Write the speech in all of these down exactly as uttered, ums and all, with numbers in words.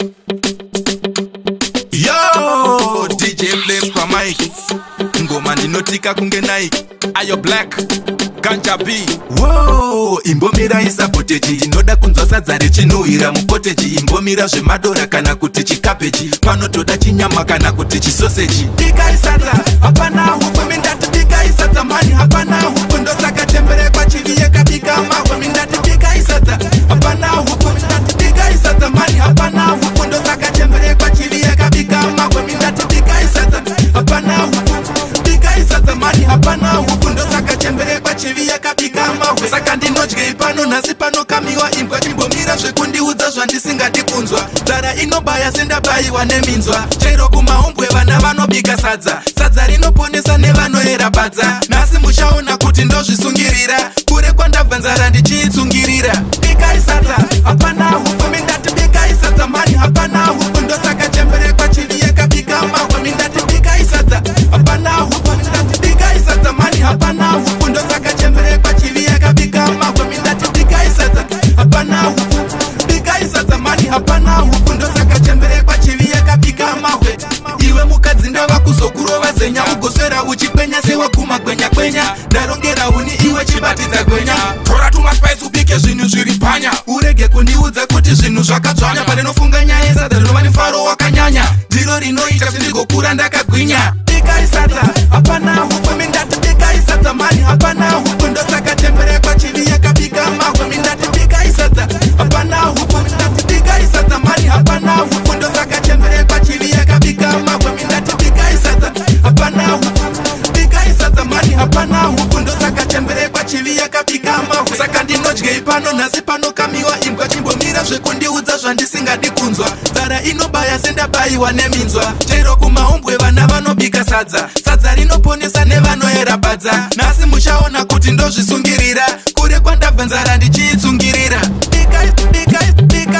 Yo, D J Flames kwa mic. Ngoma ndinotika kunge Nike. Ayo Black Ganja B. Wow, imbomira isapoteji. Ndinoda kunzwa sadza rechinuhira mukoteji. Imbomira zvemadora kana kuti chikapeji. Panotoda chinyama kana kuti chisoseji. Tika isadza, hapana huko mindati. Tika isadza mani, hapana huko ndosaka tembere kwa chivi yekabika mawe mindati. Tika isadza, hapana huko mindati. Tika isadza mani, hapana huko ndosaka tembere kwa chivi yekabika mawe mindati. Tika isadza, hapana huko. Tika isadza mani, hapana huko ndosaka tembere kwa chivi yekabika mawe. Saka ndinodye pano nasi pano kamiwa imbwa. Imbomira zvekundiudza zvandisingadi kunzwa. Dzara inobaya sendabayiwa neminzwa. Chero kumaumbwe vana vanobika sadza. Sadza rinoponesa nevanoera badza. Nasi muchaona kuti ndozvisungirira. Kure kwandabva nzara ndichiitsungirira. Bika isadza, hapana huko mindati. Bika isadza mani, hapana huko ndosaka tembere kwa chivi yekabika mawe mindati. Bika isadza, hapana huko mindati. Bika isadza mani, hapana huko ndosaka tembere kwa chivi yekabika mawe mindati. Bika isadza, hapana huko. Bika isadza mani, hapana huko ndosaka tembere kwa chivi yekabika mawe. Iwe mukadzi ndava kuzokurova zenya. Ugoswera uchikwenya sewaguma kwenya kwenya. Ndarongera uni iwe chibatidza kwenya. Tora tumaspice ubike zvinhu zviri panya. Urege kundiudza kuti zvinhu zvakadzvanya. Paninofunga nyaya yesadza rinova nefaro wakanyanya. Ndiro rinoita kuti ndigokura ndakagwinya. Bika isadza, hapana huko mindati. Bika isadza mani, hapana huko ndosaka tembere kwa chivi yekabika mawe mindati. Bika isadza, hapana huko mindati. Bika isadza mani, hapana huko ndosaka tembere kwa chivi yekabika mawe mindati. Bika isadza, hapana huko. Bika isadza mani, hapana huko ndosaka tembere kwa chivi yekabika mawe. Saka ndinodye pano nasi pano kamiwa imbwa. Chimbomira zvekundiudza zvandisingadi kunzwa. Dzara inobaya sendabayiwa neminzwa. Chero kumaumbwe vana vanobika sadza. Sadza rinoponesa nevanoera badza. Nasi muchaona kuti ndozvisungirira. Kure kwandabva nzara ndichiitsungirira. Bika bika bika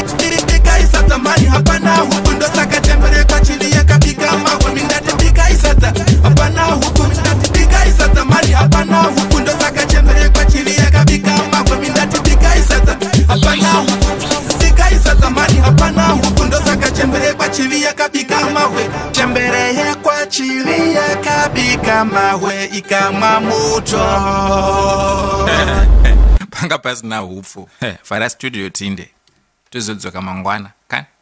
bika isadza mani, hapana huko ndosaka tembere kwa chivi yekabika mawe mindati. Bika isadza, hapana huko mindati. Bika isadza mani, hapana huko ndosaka tembere kwa chivi yekabika mawe mindati. Bika isadza, hapana huko. Bika isadza mani, hapana huko ndosaka tembere kwa chivi yekabika mawe. Tembere yekwa chivi yekabika mawe ikamwa muto. Panga pasina hupfu. Fara studio tinde. Tuzodzoka mangwana, kan?